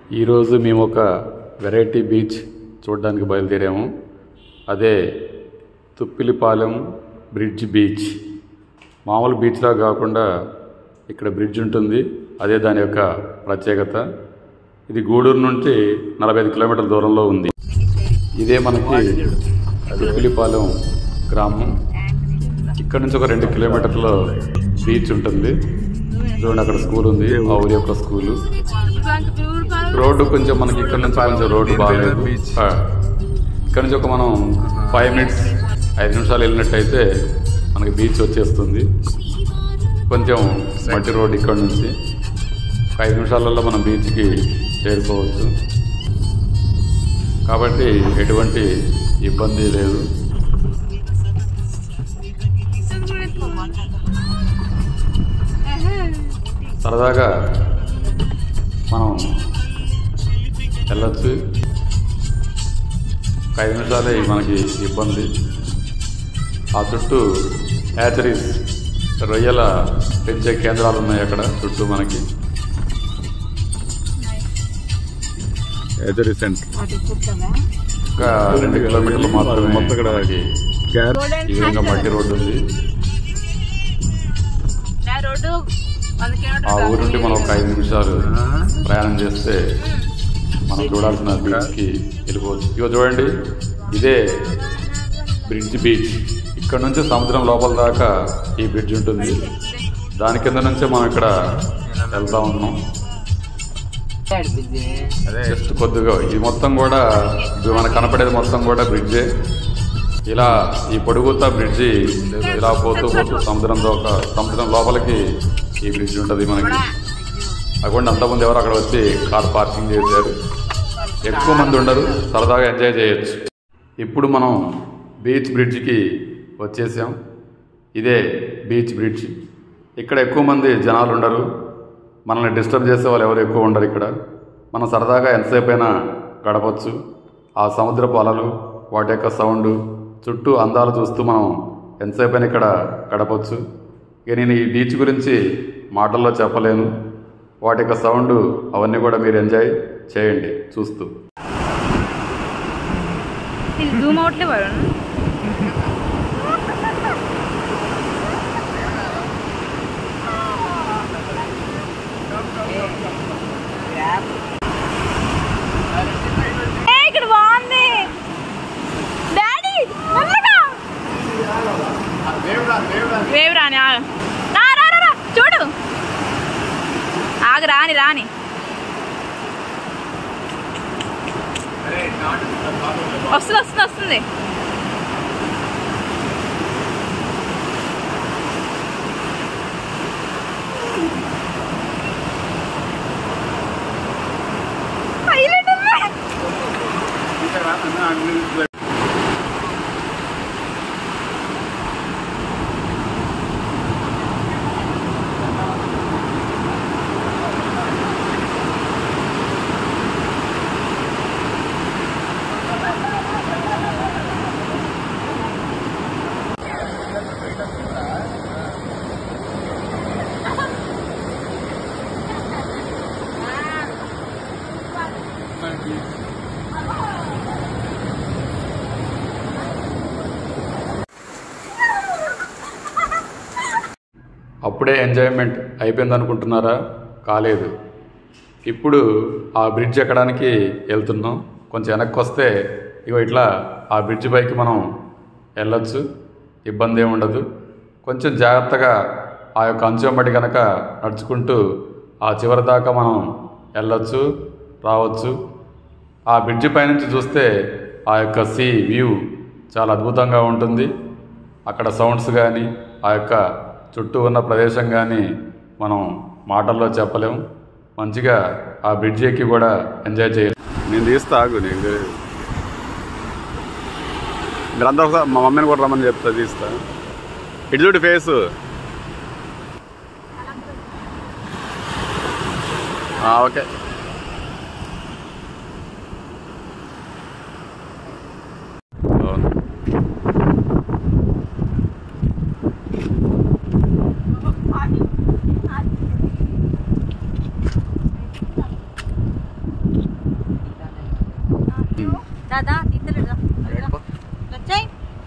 ఈరోజు మేము ఒక వెరైటీ బీచ్ చూడడానికి బయలుదేరాము. అదే తుప్పిలిపాలెం బ్రిడ్జ్ బీచ్. మామూలు బీచ్లా కాకుండా ఇక్కడ బ్రిడ్జ్ ఉంటుంది. అదే దాని యొక్క ప్రత్యేకత. ఇది గూడూరు నుంచి 45 కిలోమీటర్ల దూరంలో ఉంది. ఇదే మనకి తుప్పిలిపాలెం గ్రామం. ఇక్కడ నుంచి ఒక 2 కిలోమీటర్ల బీచ్ ఉంటుంది. చూడండి, అక్కడ స్కూల్ ఉంది, ఆ ఊరి యొక్క స్కూలు. రోడ్డు కొంచెం మనకి ఇక్కడ నుంచి కొంచెం రోడ్డు బాగాలేదు. ఇక్కడ నుంచి ఒక మనం 5 నిమిషాలు వెళ్ళినట్టయితే మనకి బీచ్ వచ్చేస్తుంది. కొంచెం మట్టి రోడ్డు ఇక్కడ నుంచి 5 నిమిషాలలో మనం బీచ్కి చేరుకోవచ్చు. కాబట్టి ఎటువంటి ఇబ్బంది లేదు. సరదాగా మనం వెళ్ళచ్చు. 5 నిమిషాలే మనకి ఇబ్బంది. ఆ చుట్టూ హ్యాచరీస్, రొయ్యల పెంచే కేంద్రాలు ఉన్నాయి అక్కడ చుట్టూ మనకి. హ్యాచరీ సెంటర్ ఇంకా 2 కిలోమీటర్లు మాత్రమే. మొత్తం ఇక్కడ ఈ విధంగా మట్టి రోడ్డు ఉంది. ఆ ఊరు నుండి మనం ఒక 5 నిమిషాలు ప్రయాణం చేస్తే మనం చూడాల్సిన బీచ్కి వెళ్ళిపోవచ్చు. ఇగో చూడండి, ఇదే బ్రిడ్జ్ బీచ్. ఇక్కడ నుంచి సముద్రం లోపల దాకా ఈ బ్రిడ్జ్ ఉంటుంది. దాని కింద నుంచే మనం ఇక్కడ వెళ్తా ఉన్నాం. జస్ట్ కొద్దిగా ఇది మొత్తం కూడా మనకు కనపడేది మొత్తం కూడా బ్రిడ్జే. ఇలా ఈ పొడుగుతా బ్రిడ్జి ఇలా పోతూ సముద్రం లోపలికి ఈ బ్రిడ్జ్ ఉంటుంది మనకి. అక్కడ అంతమంది ఎవరు అక్కడ వచ్చి కార్ పార్కింగ్ చేశారు. ఎక్కువ మంది ఉండరు, సరదాగా ఎంజాయ్ చేయొచ్చు. ఇప్పుడు మనం బీచ్ బ్రిడ్జ్కి వచ్చేసాం. ఇదే బీచ్ బ్రిడ్జ్. ఇక్కడ ఎక్కువ మంది జనాలు ఉండరు. మనల్ని డిస్టర్బ్ చేసే వాళ్ళు ఎవరు ఎక్కువ ఉండరు. ఇక్కడ మనం సరదాగా ఎంతసేపు అయినా గడపచ్చు. ఆ సముద్రపు అలలు, వాటి యొక్క సౌండ్, చుట్టూ అందాలు చూస్తూ మనం ఎంతసేపు అయినా ఇక్కడ గడపచ్చు. ఇక నేను ఈ బీచ్ గురించి మాటల్లో చెప్పలేను. వాటి యొక్క సౌండ్ అవన్నీ కూడా మీరు ఎంజాయ్ చేయండి చూస్తూ. ఇక్కడ బాగుంది డాడీ. వేవ్ రాని చూడు, ఆగు, రాని వస్తుంది. అప్పుడే ఎంజాయ్మెంట్ అయిపోయింది అనుకుంటున్నారా? కాలేదు. ఇప్పుడు ఆ బ్రిడ్జ్ ఎక్కడానికి వెళ్తున్నాం. కొంచెం వెనక్కి వస్తే ఇగో ఇట్లా ఆ బ్రిడ్జ్ పైకి మనం వెళ్ళొచ్చు. ఇబ్బంది ఏమి ఉండదు. కొంచెం జాగ్రత్తగా ఆ యొక్క అంచెంబడి కనుక నడుచుకుంటూ ఆ చివరి దాకా మనం వెళ్ళొచ్చు, రావచ్చు. ఆ బ్రిడ్జ్ పైనుంచి చూస్తే ఆ యొక్క సీ వ్యూ చాలా అద్భుతంగా ఉంటుంది. అక్కడ సౌండ్స్ కానీ, ఆ యొక్క చుట్టూ ఉన్న ప్రదేశం కానీ మనం మాటల్లో చెప్పలేము. మంచిగా ఆ బ్రిడ్జ్ ఎక్కి కూడా ఎంజాయ్ చేయాలి. నేను తీస్తా, ఆగు, మీరందరూ ఒకసారి మా మమ్మీని కూడా రమ్మని చెప్తా, తీస్తా. ఇటు చూడు ఫేసు. ఓకే. దాదా తీతలేదా వచ్చాయి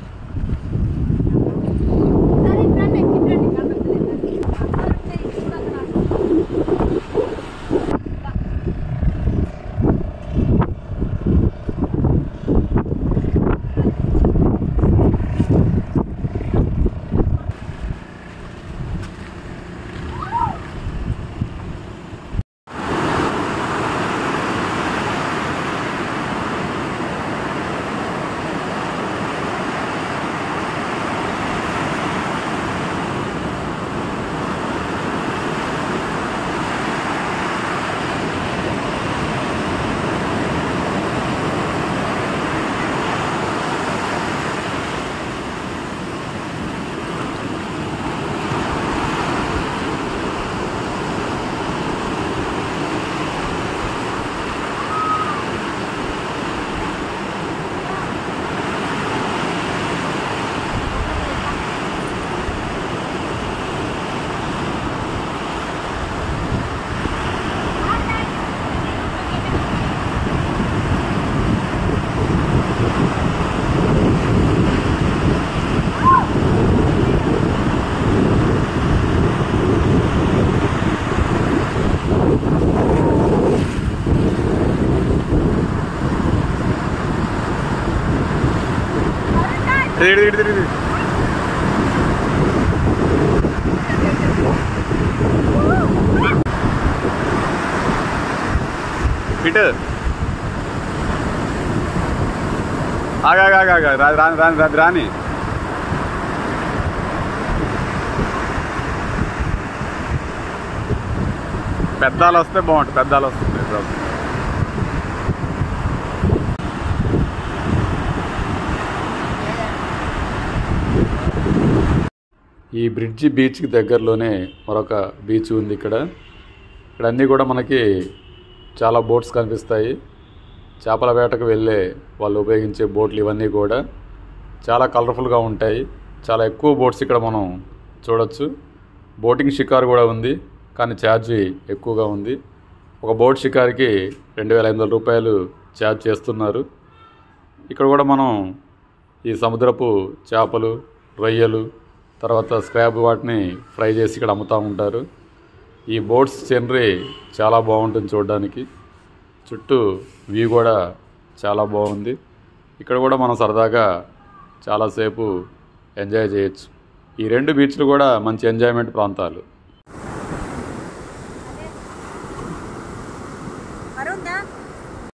ఇటు ఆగా రాని పెద్దాలు వస్తే బాగుంటుంది పెద్దాలు వస్తుంది ఈ బ్రిడ్జి బీచ్కి దగ్గరలోనే మరొక బీచ్ ఉంది ఇక్కడ అన్నీ కూడా మనకి చాలా బోట్స్ కనిపిస్తాయి చేపల వేటకు వెళ్ళే వాళ్ళు ఉపయోగించే బోట్లు ఇవన్నీ కూడా చాలా కలర్ఫుల్గా ఉంటాయి చాలా ఎక్కువ బోట్స్ ఇక్కడ మనం చూడొచ్చు బోటింగ్ షికారు కూడా ఉంది కానీ ఛార్జీ ఎక్కువగా ఉంది ఒక బోట్ షికారికి 2500 రూపాయలు ఛార్జ్ చేస్తున్నారు ఇక్కడ కూడా మనం ఈ సముద్రపు చేపలు రొయ్యలు తర్వాత స్క్రాబ్ వాటిని ఫ్రై చేసి ఇక్కడ అమ్ముతూ ఉంటారు ఈ బోట్స్ సీనరీ చాలా బాగుంటుంది చూడడానికి చుట్టూ వ్యూ కూడా చాలా బాగుంది ఇక్కడ కూడా మనం సరదాగా చాలాసేపు ఎంజాయ్ చేయొచ్చు ఈ రెండు బీచ్లు కూడా మంచి ఎంజాయ్మెంట్ ప్రాంతాలు వరుణ్